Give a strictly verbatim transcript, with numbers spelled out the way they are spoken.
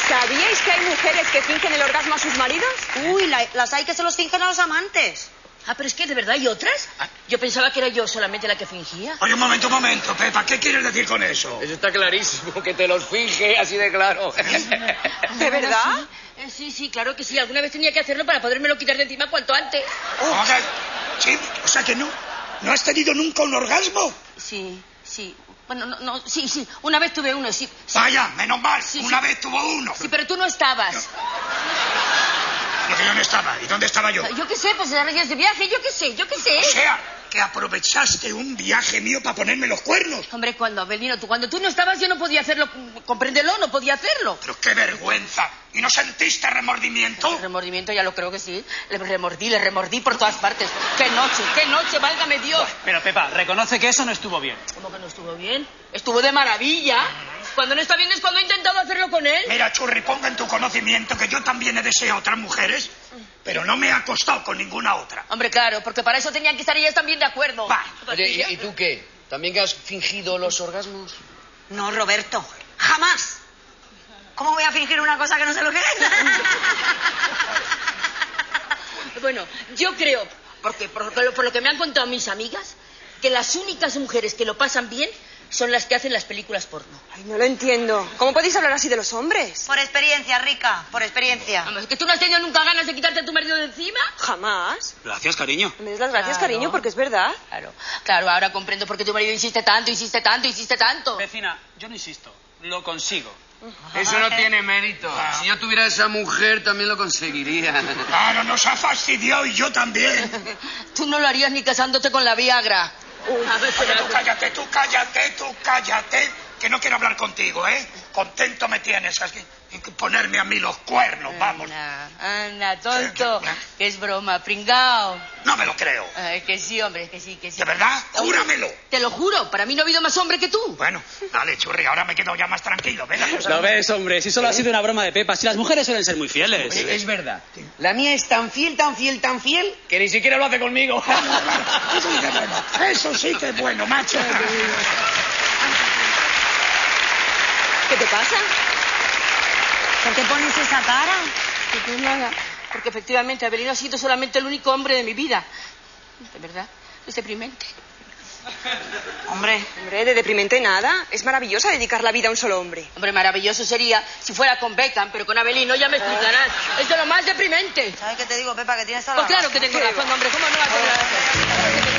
¿Sabíais que hay mujeres que fingen el orgasmo a sus maridos? Uy, la, las hay que se los fingen a los amantes. Ah, pero es que, ¿de verdad hay otras? Yo pensaba que era yo solamente la que fingía. Oye, un momento, un momento, Pepa, ¿qué quieres decir con eso? Eso está clarísimo, que te los finge así de claro. ¿De verdad? Sí, eh, sí, sí, claro que sí. Alguna vez tenía que hacerlo para podérmelo quitar de encima cuanto antes. O sea, sí, o sea que no, ¿no has tenido nunca un orgasmo? Sí, sí. Bueno, no, no, sí, sí. Una vez tuve uno, sí. sí. Vaya, menos mal, Sí, una sí. vez tuvo uno. Sí, pero tú no estabas. Lo que yo no estaba, ¿y dónde estaba yo? Yo qué sé, pues eras de viaje, yo qué sé, yo qué sé. O sea, que aprovechaste un viaje mío para ponerme los cuernos. Hombre, cuando, Abelino, tú, cuando tú no estabas yo no podía hacerlo, compréndelo, no podía hacerlo. Pero qué vergüenza. ¿Y no sentiste remordimiento? El remordimiento ya lo creo que sí. Le remordí, le remordí por todas partes. ¡Qué noche, qué noche, válgame Dios! Pero, Pepa, reconoce que eso no estuvo bien. ¿Cómo que no estuvo bien? Estuvo de maravilla. Cuando no está bien es cuando he intentado hacerlo con él. Mira, Churri, ponga en tu conocimiento que yo también he deseado a otras mujeres, pero no me he acostado con ninguna otra. Hombre, claro, porque para eso tenían que estar ellas también de acuerdo. Va. Oye, ¿y, ¿y tú qué? ¿También que has fingido los orgasmos? No, Roberto, jamás. ¿Cómo voy a fingir una cosa que no sé lo que es? Bueno, yo creo, porque por, por lo que me han contado mis amigas, que las únicas mujeres que lo pasan bien son las que hacen las películas porno. Ay, no lo entiendo. ¿Cómo podéis hablar así de los hombres? Por experiencia, Rica, por experiencia. Vamos, ¿es que tú no has tenido nunca ganas de quitarte a tu marido de encima? Jamás. Gracias, cariño. Me des las gracias, Claro. cariño, porque es verdad. Claro, claro, ahora comprendo por qué tu marido insiste tanto, insiste tanto, insiste tanto. Vecina, yo no insisto. Lo consigo. Eso no tiene mérito. Si yo tuviera esa mujer, también lo conseguiría. Claro, nos ha fastidiado y yo también. Tú no lo harías ni casándote con la Viagra. A ver, Oye, tú cállate, tú cállate, tú cállate, que no quiero hablar contigo, ¿eh? Contento me tienes, así, y ponerme a mí los cuernos, vamos. Anda, anda, tonto, que es broma, pringao. No me lo creo. Ay, que sí, hombre, que sí, que sí. ¿De verdad? Júramelo. Te lo juro, para mí no ha habido más hombre que tú. Bueno, dale, Churri, ahora me quedo ya más tranquilo, ¿ves? Lo ves, hombre, si solo ha sido una broma de Pepa. Si las mujeres suelen ser muy fieles. Oye, es verdad. La mía es tan fiel, tan fiel, tan fiel, que ni siquiera lo hace conmigo. Eso sí que es bueno, eso sí que es bueno, macho. ¿Qué te pasa? ¿Por qué pones esa cara? Pues nada, porque efectivamente Abelino ha sido solamente el único hombre de mi vida. De verdad, es deprimente. Hombre, Hombre, de deprimente nada. Es maravillosa dedicar la vida a un solo hombre. Hombre, maravilloso sería si fuera con Beckham, pero con Abelino ya me explicarás. Es de lo más deprimente. ¿sabes qué te digo, Pepa? Que tienes toda Pues la claro que tengo razón, hombre, ¿cómo no vas a tener razón?